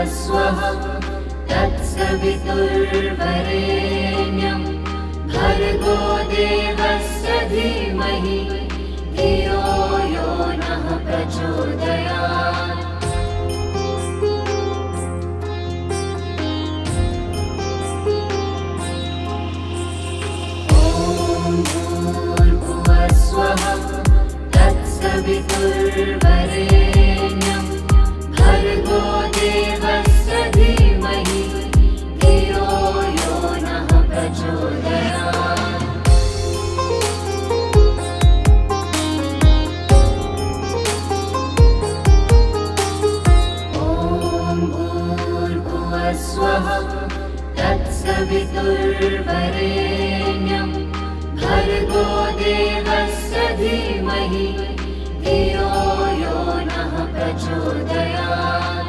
स्वः तत्सवितुर्वरेण्यं भर्गो देवस्य धीमहि धियो यो नः प्रचोदयात्। ॐ भूर्भुवः स्वः तत्सवितुर्वरेण्यं भर्गो देवस्य धीमहि धियो यो नः प्रचोदयात्। ॐ भूर्भुवः स्वः तत्सवितुर्वरेण्यं भर्गो देवस्य धीमहि धियो यो नः प्रचोदयात्।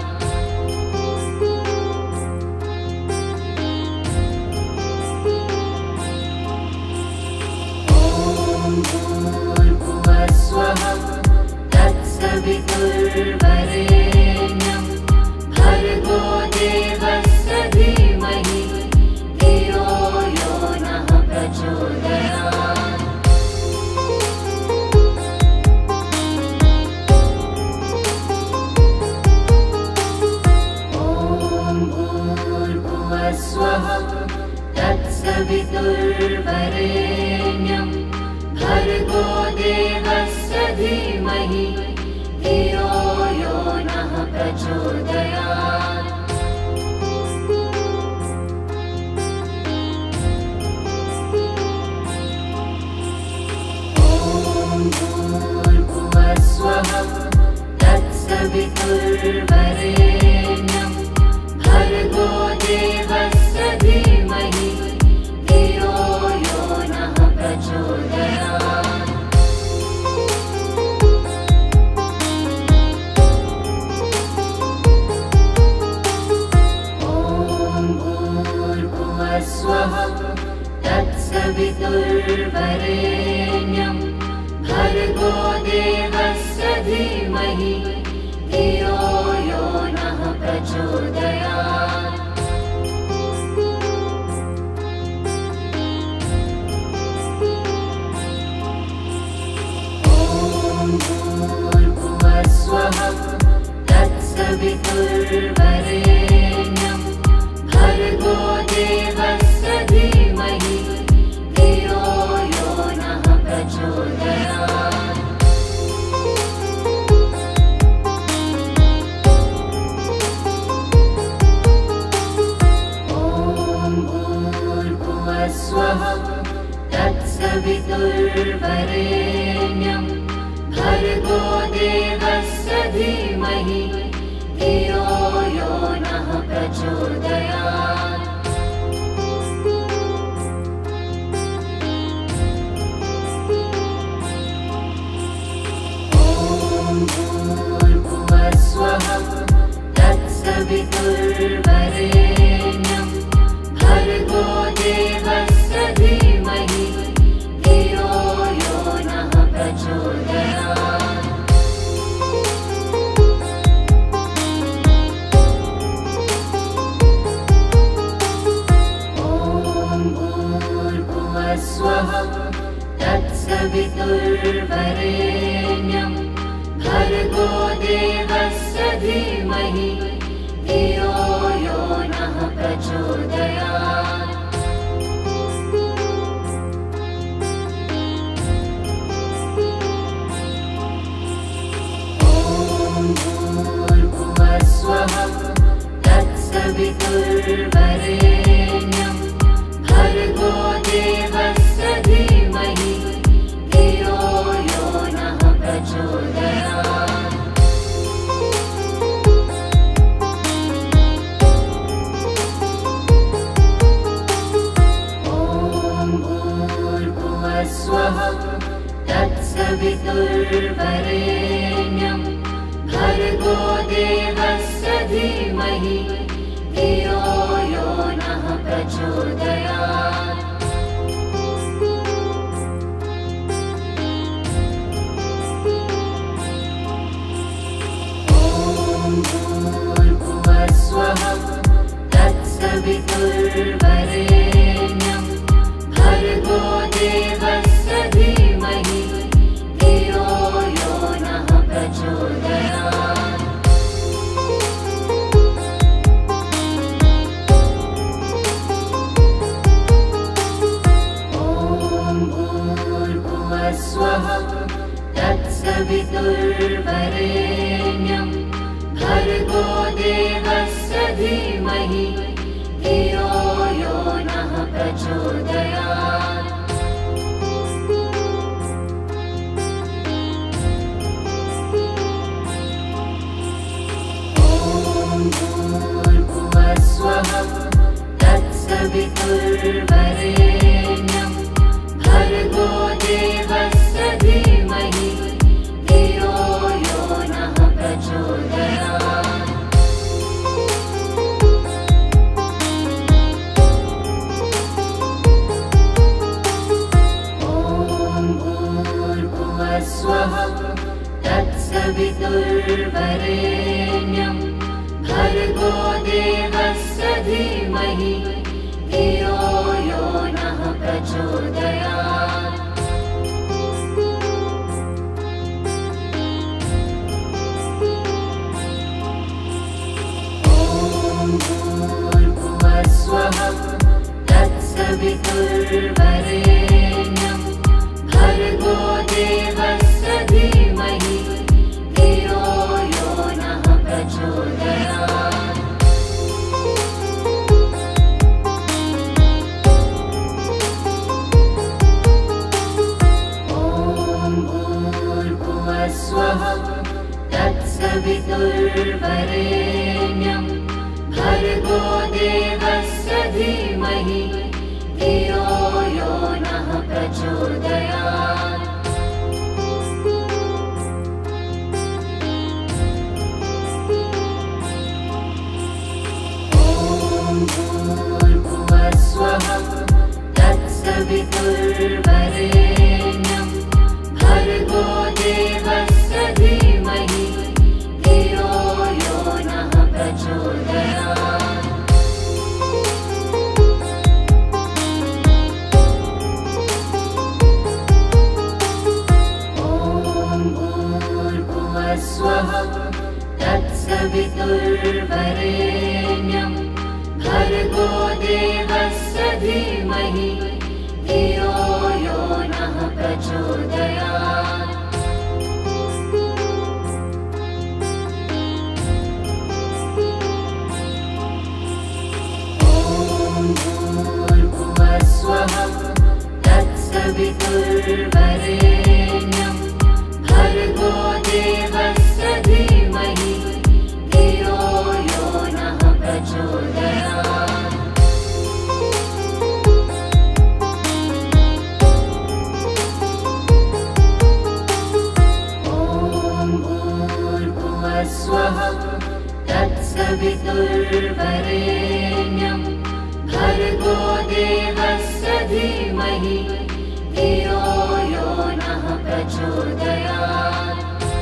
ॐ भूर्भुवः स्वः तत्सवितुर्वरेण्यं भर्गो देवस्य धीमहि धियो यो नः प्रचोदयात्। ॐ भूर्भुवः स्वः तत्सवितुर्वरेण्यं भर्गो देवस्य धीमहि धियो यो नः प्रचोदयात्। ॐ भूर्भुवः स्वः तत्सवितुर्वरेण्यं भर्गो देवस्य धीमहि धियो यो नः प्रचोदयात्। ॐ भूर्भुवः स्वः तत्सवितुर्वरेण्यं भर्गो देवस्य धीमहि धियो यो नः प्रचोदयात्। ॐ भूर्भुवः स्वः तत्सवितुर्वरेण्यं भर्गो देवस्य धीमहि धियो यो नः प्रचोदयात्। ॐ भूर्भुवः स्वः तत्सवितुर्वरेण्यं भर्गो देवस्य धीमहि धियो यो नः प्रचोदयात्। ॐ भूर्भुवः स्वः तत्सवितुर्वरेण्यं भर्गो देवस्य धीमहि धियो यो नः प्रचोदयात्। ॐ भूर्भुवः स्वः तत्सवितुर्वरेण्यं भर्गो देवस्य धीमहि धियो यो नः प्रचोदयात्। ॐ भूर्भुवः स्वः तत्सवितुर्वरेण्यं भर्गो देवस्य धीमहि धियो यो नः प्रचोदयात्। ॐ भूर्भुवः स्वः तत्सवितुर्वरेण्यं भर्गो देवस्य धीमहि धियो यो नः प्रचोदयात्। ॐ भूर्भुवः स्वः स्वः तत्सवितुर्वरेण्यं भर्गो देवस्य धीमहि धियो यो नः प्रचोदयात्। ॐ भूर्भुवः स्वः तत्सवितुर्वरेण्यं भर्गो देवस्य धीमहि धियो यो नः प्रचोदयात्। ॐ भूर्भुवः स्वः तत्सवितुर्वरेण्यं भर्गो देवस्य धीमहि धियो यो नः प्रचोदयात्। ॐ भूर्भुवः स्वः तत्सवितुर्वरेण्यं भर्गो देवस्य धीमहि धियो यो नः प्रचोदयात्। ॐ भूर्भुवः स्वः तत्सवितुर्वरेण्यं भर्गो देवस्य धीमहि धियो यो नः प्रचोदयात्। ॐ भूर्भुवः स्वः तत्सवितुर्वरेण्यं भर्गो देवस्य धीमहि धियो यो नः प्रचोदयात्। ॐ भूर्भुवः स्वः तत्सवितुर्वरेण्यं भर्गो देवस्य धीमहि धियो यो नः प्रचोदयात्। ॐ भूर्भुवः स्वः तत्सवितुर्वरेण्यं भर्गो देवस्य धीमहि धियो यो नः प्रचोदयात्। ॐ भूर्भुवः स्वः तत्सवितुर्वरेण्यं भर्गो देवस्य धीमहि धियो यो नः प्रचोदयात्।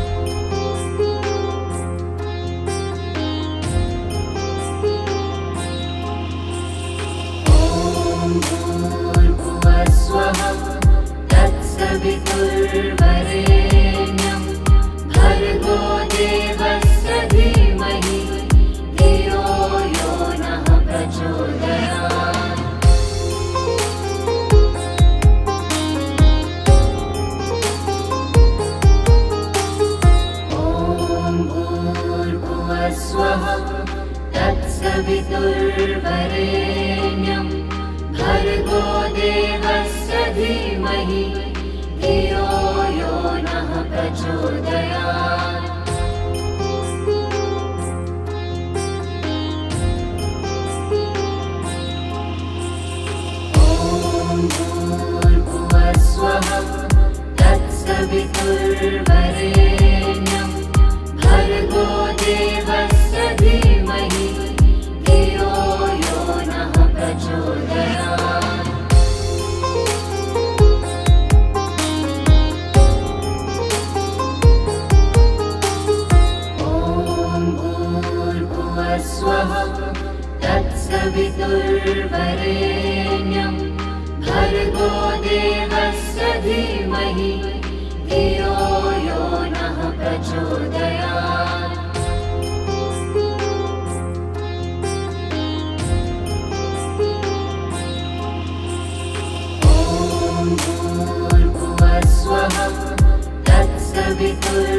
ॐ भूर्भुवः स्वः तत्सवितुर्वरेण्यं भर्गो देवस्य धीमहि धियो यो नः प्रचोदयात्। ॐ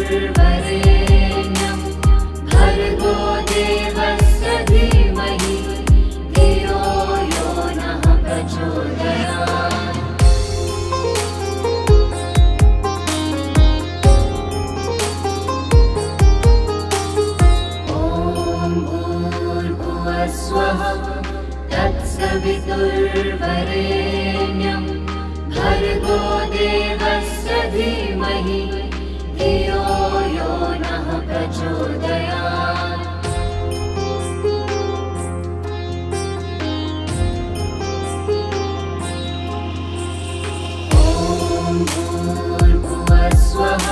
तत्सवितुर्वरेण्यं भर्गो देवस्य धीमहि धियो यो नः प्रचोदयात्। ॐ भूर्भुवस्वः तत्सवितुर्वरेण्यं भर्गो देवस्य धीमहि धियो यो नः प्रचोदयात्। ॐ भूर्भुवस्वः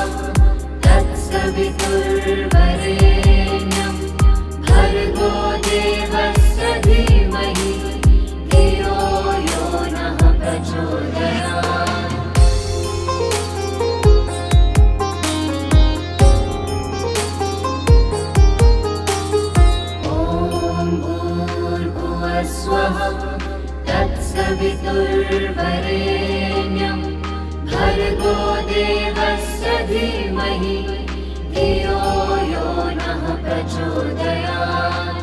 तत्सवितुर्वरेण्यं भर्गो देवस्य धीमहि धियो यो नः प्रचोदयात्। ॐ भूर्भुवस्वः तत्सवितुर्वरेण्यं भर्गो देवस्य धीमहि धियो यो नः प्रचोदयात्।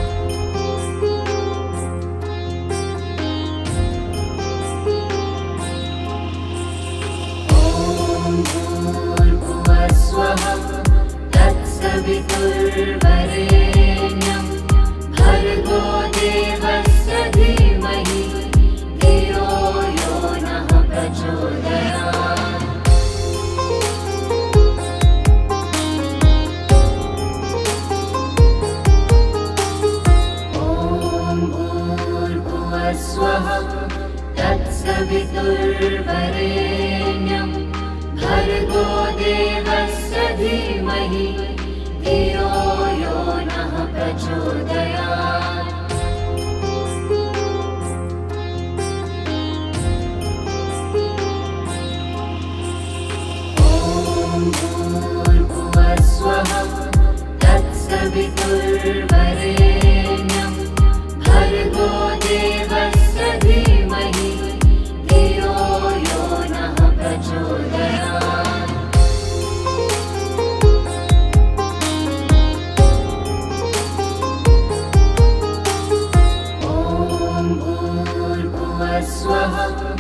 ॐ भूर्भुवस्वः तत्सवितुर्वरेण्यं भर्गो देवस्य धीमहि धियो यो नः प्रचोदयात्। ॐ भूर्भुवस्वः तत्सवितुर्वरेण्यं भर्गो देवस्य धीमहि धियो यो नः प्रचोदयात्। ॐ भूर्भुवस्वः तत्सवितुर्वरेण्यं भर्गो देवस्य धीमहि धियो यो नः प्रचोदयात्। ॐ भूर्भुवस्वः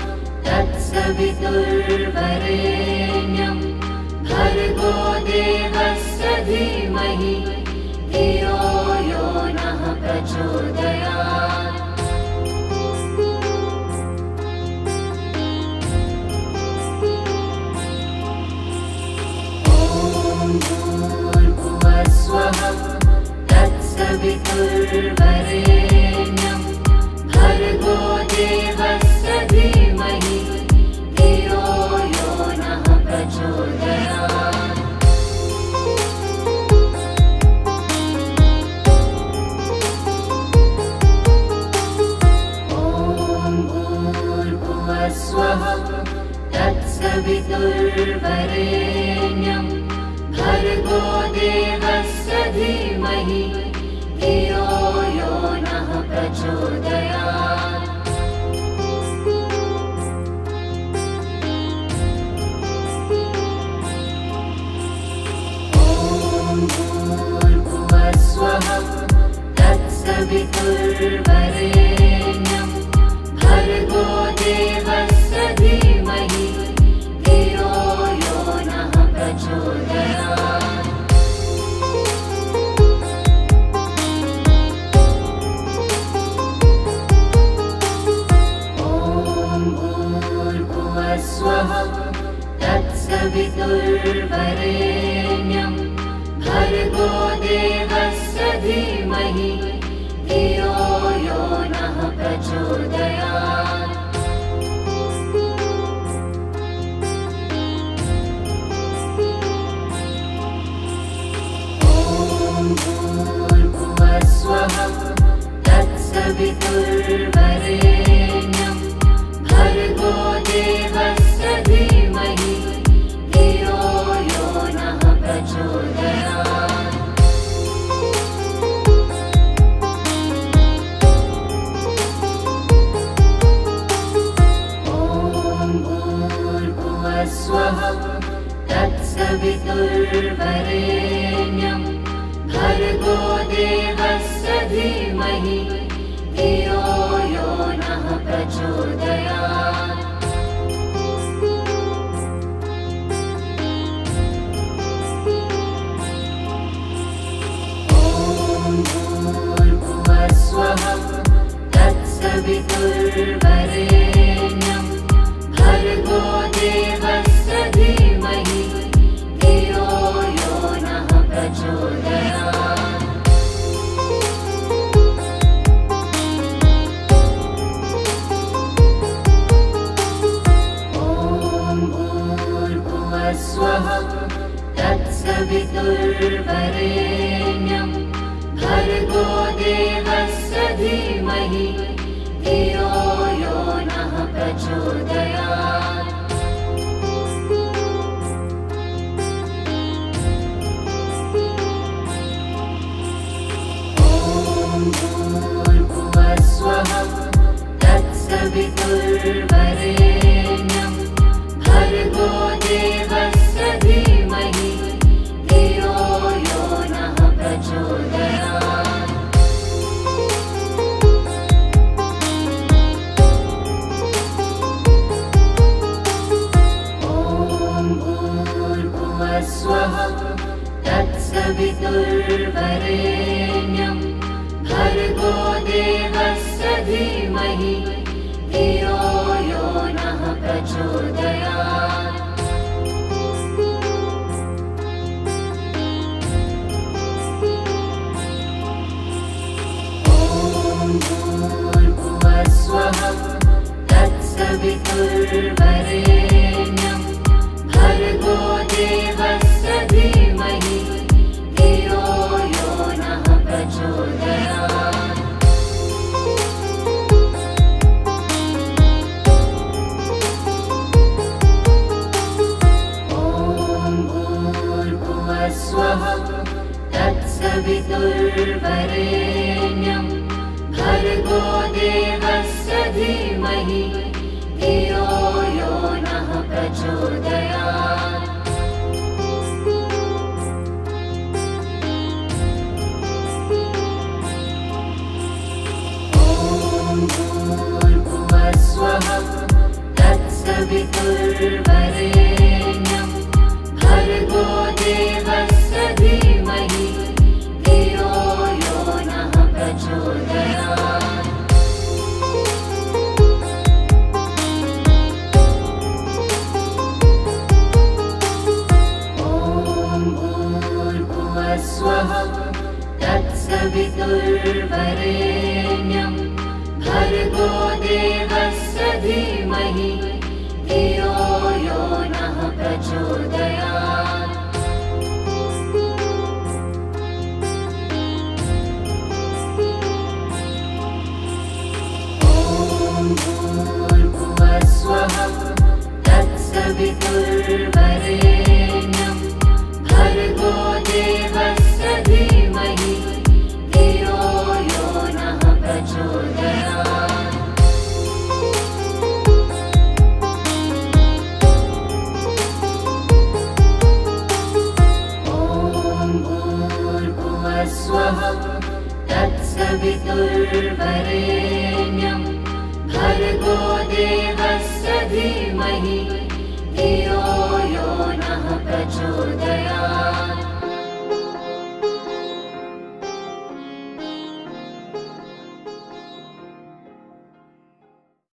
तत्सवितुर्वरेण्यं भर्गो देवस्य धीमहि धियो यो नः प्रचोदयात्। ॐ भूर्भुवस्वः तत्सवितुर्वरेण्यं भर्गो देवस्य धीमहि धियो यो नः प्रचोदयात्। ॐ भूर्भुवस्वः तत्सवितुर्वरेण्यं भर्गो देवस्य धीमहि धियो यो नः प्रचोदयात्। ॐ भूर्भुवस्वः तत्सवितुर्वरेण्यं भर्गो देवस्य धीमहि धियो यो नः प्रचोदयात्। ॐ भूर्भुवस्वः तत्सवितुर्वरेण्यं भर्गो देवस्य धीमहि धियो यो नः प्रचोदयात्। ॐ भूर्भुवस्वः तत्सवितुर्वरेण्यं भर्गो देवस्य धीमहि धियो यो नः प्रचोदयात्। ॐ भूर्भुवस्वः तत्सवितुर्वरेण्यं तत्सवितुर्वरेण्यं भर्गो देवस्य धीमहि धियो यो नः प्रचोदयात्। ॐ भूर्भुवः स्वः तत्सवितुर्वरेण्यं भर्गो देवस्य धीमहि धियो यो नः प्रचोदयात्। ॐ भूर्भुवः स्वः तत्सवितुर्वरेण्यं भर्गो देवस्य धीमहि धियो यो नः प्रचोदयात्। ॐ भूर्भुवः स्वः तत्सवितुर्वरेण्यं भर्गो देवस्य धीमहि धियो यो नः प्रचोदयात्। ॐ भूर्भुवः स्वः तत्सवितुर्वरेण्यं भर्गो देवस्य धीमहि धियो यो नः प्रचोदयात्। ॐ भूर्भुवः स्वः तत्सवितुर्वरेण्यं भर्गो देवस्य धीमहि धियो यो नः प्रचोदयात्। ॐ भूर्भुवः स्वः तत्सवितुर्वरेण्यं भर्गो देवस्य धीमहि धियो यो नः प्रचोदयात्। ॐ भूर्भुवः स्वः तत्सवितुर्वरेण्यं भर्गो देवस्य धीमहि धियो यो नः प्रचोदयात्। ॐ भूर्भुवः स्वः तत्सवितुर्वरेण्यं भर्गो देवस्य धीमहि धियो यो नः प्रचोदयात्। ॐ भूर्भुवः स्वः तत्सवितुर्वरेण्यं भर्गो देवस्य धीमहि धियो यो नः प्रचोदयात्। ॐ भूर्भुवः स्वः तत्सवितुर्वरेण्यं भर्गो देवस्य धीमहि